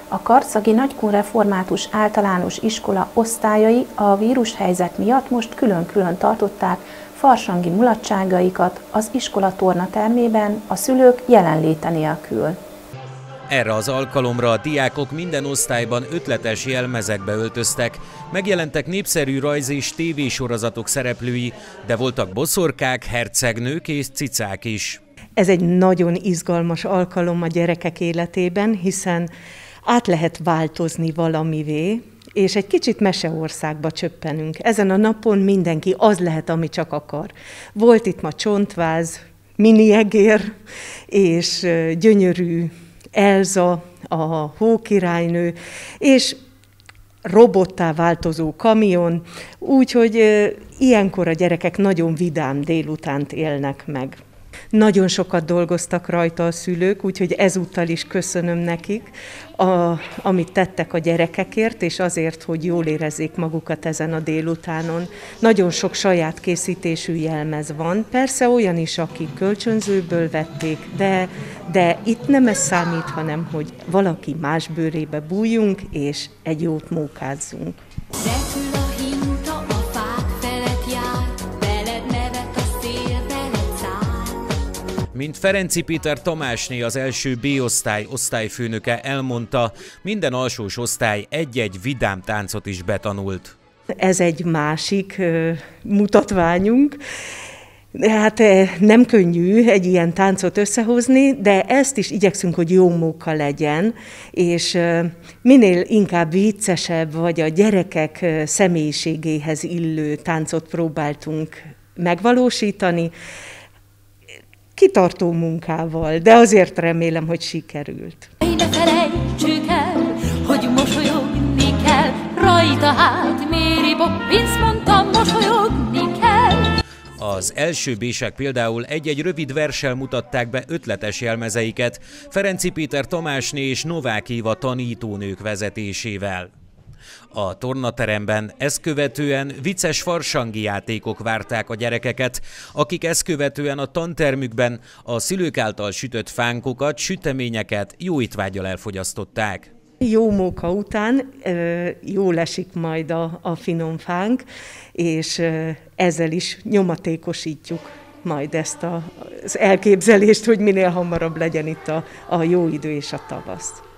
A karcagi nagykunreformátus általános iskola osztályai a vírushelyzet miatt most külön-külön tartották farsangi mulatságaikat az iskola tornatermében a szülők jelenléte nélkül. Erre az alkalomra a diákok minden osztályban ötletes jelmezekbe öltöztek, megjelentek népszerű rajz- és tévésorozatok szereplői, de voltak boszorkák, hercegnők és cicák is. Ez egy nagyon izgalmas alkalom a gyerekek életében, hiszen át lehet változni valamivé, és egy kicsit meseországba csöppenünk. Ezen a napon mindenki az lehet, ami csak akar. Volt itt ma csontváz, miniegér, és gyönyörű Elza, a hókirálynő, és robottá változó kamion, úgyhogy ilyenkor a gyerekek nagyon vidám délutánt élnek meg. Nagyon sokat dolgoztak rajta a szülők, úgyhogy ezúttal is köszönöm nekik, amit tettek a gyerekekért, és azért, hogy jól érezzék magukat ezen a délutánon. Nagyon sok saját készítésű jelmez van, persze olyan is, akik kölcsönzőből vették, de itt nem ez számít, hanem hogy valaki más bőrébe bújjunk, és egy jót mókázzunk. Mint Ferenczy Péter Tamásné, az első B-osztály osztályfőnöke elmondta, minden alsós osztály egy-egy vidám táncot is betanult. Ez egy másik mutatványunk. Hát nem könnyű egy ilyen táncot összehozni, de ezt is igyekszünk, hogy jó móka legyen, és minél inkább viccesebb, vagy a gyerekek személyiségéhez illő táncot próbáltunk megvalósítani, kitartó munkával, de azért remélem, hogy sikerült. Ne felejtsük el, hogy mosolyogni kell, rajta hát Mary Poppins mondta, mosolyogni kell. Az első B-sek például egy-egy rövid verssel mutatták be ötletes jelmezeiket Ferenczy Péter Tamásné és Novák Éva tanítónők vezetésével. A tornateremben ezt követően vicces farsangi játékok várták a gyerekeket, akik ezt követően a tantermükben a szülők által sütött fánkokat, süteményeket jó étvággyal elfogyasztották. Jó móka után jól esik majd a finom fánk, és ezzel is nyomatékosítjuk majd ezt az elképzelést, hogy minél hamarabb legyen itt a jó idő és a tavasz.